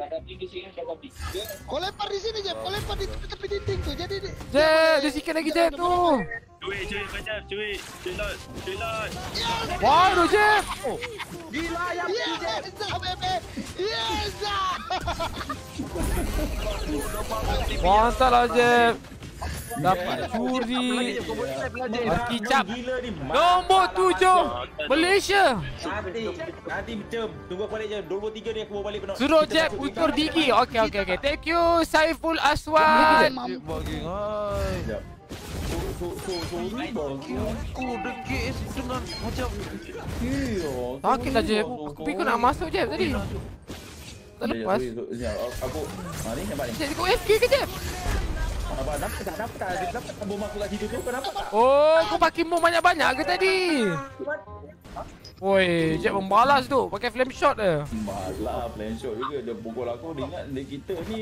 Kau lempar di sini Jeb, kau lempar di tepi dinding tuh. Jadi Jeb, dia sikit lagi Jeb tu. Cuy, macam cuy. Cuy lot. Wah, tu Jeb. gila ya. Yes, bebe. Yes. Mantap lah Jeb. Dapat curi. Kicap. Nombor 7 Malaysia. Nanti jam. Tunggu aku balik jam. 23 ni aku bawa balik penuh. Suruh Jeb ukur gigi. Okey. Thank you Saiful Aswan. Bagi hai. Aku degil dengan macam Sakit lah Jeb. Aku fikir kau nak masuk Jeb tadi. Tak lepas. Aku ni nampak ni. Jeb kau FK ke Jeb? Nampak tak bom aku kat situ tu. Kenapa tak? Oh, kau pakai bom banyak-banyak ke tadi? Woi, Jeb membalas tu pakai flame shot je. Malah plan shot juga dia pukul aku. Dia ingat dia kita ni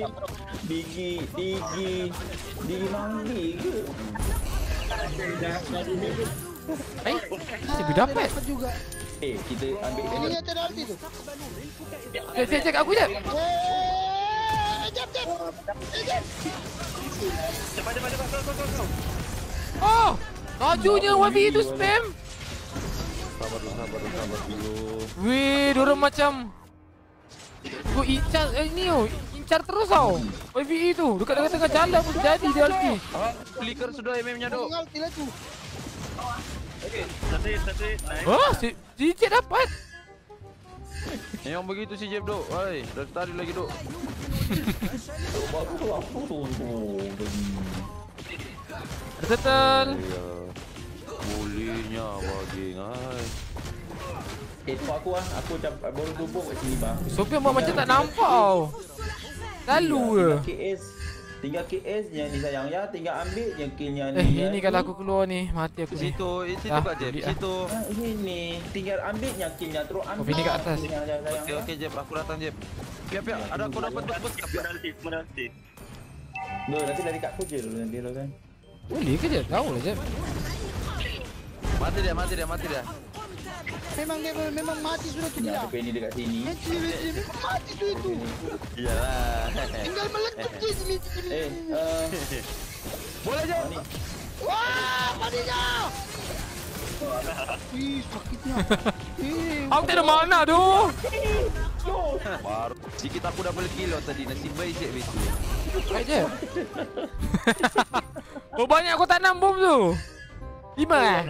digi manggi ke? Dia dapat juga. Kita ambil Ini yang ada ulti tu. Cek aku Jeb. Jeb. Cepat. Go. Oh, lajunya YB itu spam. sabar dulu. Weh, diorang macam gua incar terus tau. YB itu dekat tengah jalan pun jadi dia ulti. Flicker sudah MM-nya dok. Ulti lah tu. Okey, satu. Nice. Wah, si Jeb dapat. Yang begitu si Jeb dok. Hai, dari tadi lagi dok. Ada turtle. Bolehnya bagi hai. Aku macam baru tumbuk kat sini bang. Sofian macam tak nampak. Lalu je. Tinggal KS je ni sayang ya, tinggal ambil je killnya ni. Ini kalau aku keluar ni, mati aku ni. Situ kat Jeb. Situ. Ini tinggal ambil je killnya terus ambil. Ini kat atas. Okey Jeb, aku datang Jeb. Piap, ada aku dapat bus kap. Menanti. Nanti dari kat aku je dulu nanti lo kan. Boleh ke Jeb? Tahu lah Jeb. Mati dia. Memang mati sudah tu dia. Tapi ini dekat sini. Mati tu itu. Iyalah. Tinggal meletup je sini. Boleh je. Wah, matinya. Sakitnya. Aku tak ada mana tu. Baru sikit aku double kill tadi. Nasib baik Jeb itu. Baik Jeb. Oh, banyak aku tanam bom tu. 5 eh?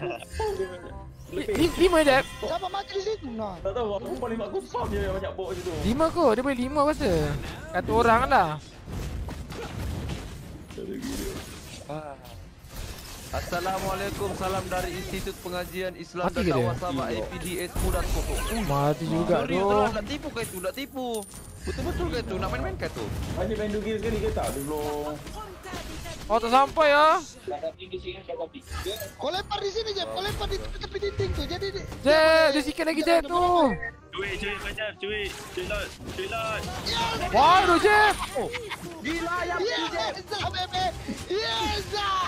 5 Jeb. Siapa mati di situ? Nah. Tak tahu aku paling mak kusam je yang banyak bot situ. 5 kot, dia boleh 5 rasa. Kata orang lah. Assalamualaikum, salam dari Institut Pengajian Islam Mati dan ke dia? Dakwah Sabah APDS Mudat Koto. Mati juga tu. Tak tipu ke itu, tak tipu. Betul-betul ke itu, nak main-main ke tu? Hanya main dugil sekali ke tak dulu. Oh, tak sampai ya. Kau lempar di sini Jeb, kau lempar di tepi dinding tu. Jadi Jeb, dia sikit lagi Jeb tu. Cuy macam cuy lot. Wah, tu Jeb. gila ya. Yes, bebe. Yes.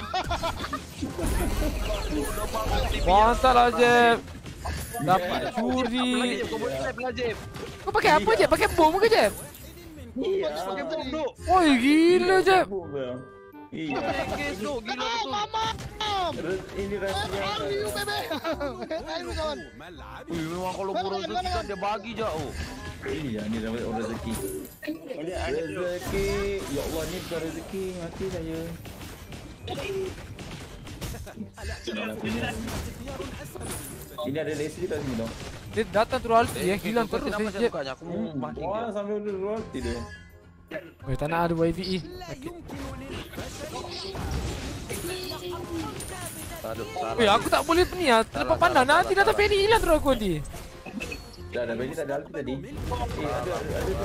Mantap lah Jeb. Dapat curi. Kau boleh live Jeb. Kau pakai apa Jeb? Pakai bom ke Jeb? Pakai bom duk. Oi, gila Jeb. Iya. Kes duk, gila betul. Mama. Ini rasanya. Ayo bebe. Ayo kawan. Memang kalau rezeki kan dia bagi je. Oh. Iya, ni dapat rezeki. Rezeki. Ya Allah, ni bukan rezeki, mati saya. Ini ada Leslie kat sini dong. Dia datang terus ulti ya, hilang terus Jeb. Aku mati dia. Wah, sampai udah royalty dia. Weh, tak nak ada YVE. Sakit. Aduh, salah. Weh, aku tak boleh ni ah. Terlepas pandang nanti datang Penny hilang terus aku ni. Dah Benny tak ada ulti tadi. Ada tu.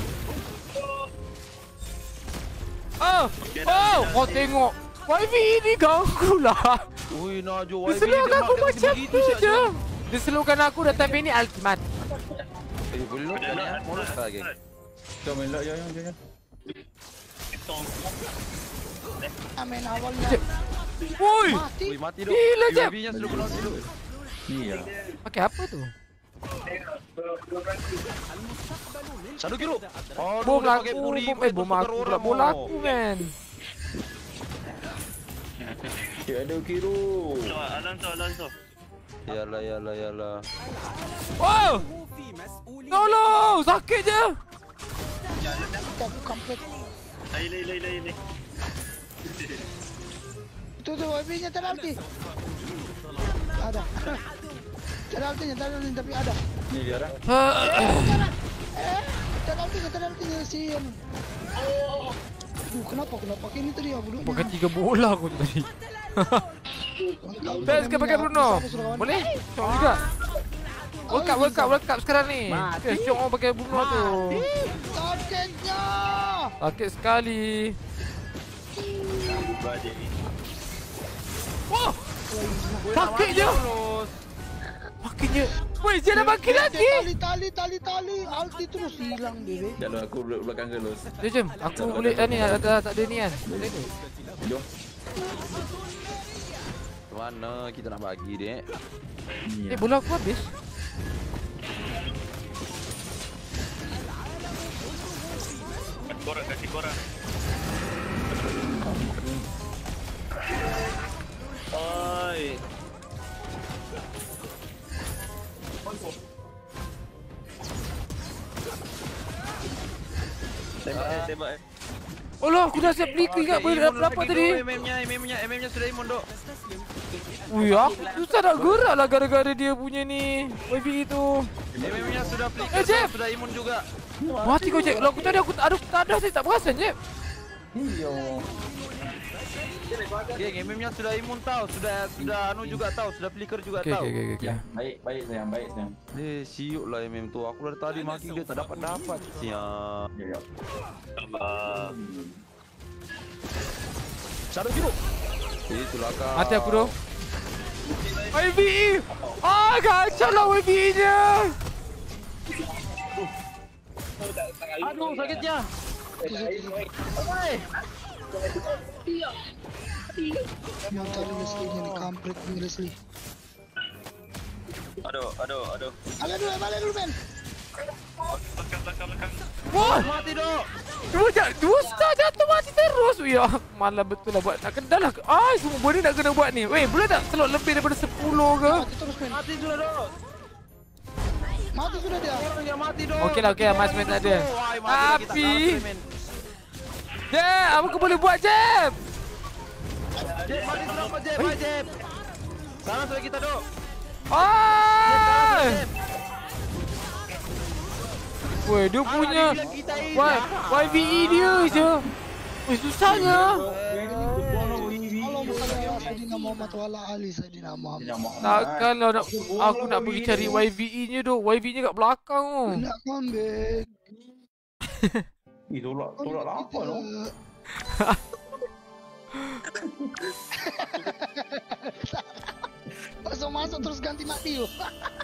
Kau tengok. YVE ni ganggu lah. Ui, Najo Dia slowkan aku macam tu je. Dia slowkan aku datang Penny ultimate. Boleh lock kan ya? Mau lock lagi. Jom main lock, jom. Main awalnya. Woi. Mati. Ui, mati duk. Gila, Jeb. UAV-nya sudah keluar dulu. Iya. Pakai apa tu? Shadow Kiro. Oh, Bom dia aku, pakai puri, bom tukar aku, orang, bola oh. aku men. Shadow Kiro. Alonso. Yalah. Wow! Tolong! Sakit je! Aku kampret. Lain. Itu YB-nya tak ada ulti. Ada. Tak ada ultinya tapi ada. Ni dia orang. Tak ada ultinya si Ian. Aduh, kenapa ini tadi aku dulu. Pakai 3 bola aku tu tadi. Best ke pakai Bruno? Boleh? Cok juga. World Cup sekarang ni. Okay, cok orang pakai Bruno tu. Sakitnya. Sakit sekali. Wah! Sakit je. Makinnya. Weh, dia dah makin lagi. Tali. Ulti terus hilang dia. Tak lah, aku belakang ke los. Jom. Aku boleh ni tak ada ni kan. Jom. Mana kita nak bagi dek? Bola aku habis. Kasih korang. Oi. Tembak. Alah, aku dah siap flicker kat boleh dapat tadi. MM-nya sudah imun dok. Ui, aku susah nak gerak lah gara-gara dia punya ni YB tu. MM-nya sudah flicker, Jeff! sudah imun juga. Mati kau Jack. Kalau aku tadi aku tak ada saya tak perasan Jack. Iyo. Geng, MM-nya sudah imun tau, sudah anu juga tau, sudah flicker juga tau. Okay. Baik sayang. Siuk lah MM tu. Aku dari tadi maki dia tak dapat. Siap. Ya. Sabar. Shadow Kiro. Itulah kau. Mati aku tu. YBE. Kacau lah YBE-nya. Aduh, sakitnya. Yang tadi Leslie-nya ni kampret ni Leslie. Aduh. Balik dulu men. Belakang. Wah, Mati dok. dua star jatuh mati terus. Ya, malah betul lah buat. Nak kena lah. Semua benda nak kena buat ni. Weh, boleh tak slot lebih daripada 10 ke? Mati terus men. Mati sudah dok. Mati sudah dia. Orang yang mati dok. Okey lah, Mas tak ada. Tapi Jeb, apa kau boleh buat Jeb? Jeb, mati berapa Jeb? Jeb. Salah sudah kita dok. Weh, dia punya YBE dia je. Weh, susahnya. Allah Muhammad Sayyidina Muhammad wa ala ali Sayyidina Muhammad. Takkan lah aku nak pergi cari YBE-nya tu. YBE-nya kat belakang tu. Nak comeback. Tolak apa tu? Masuk terus ganti mati tu.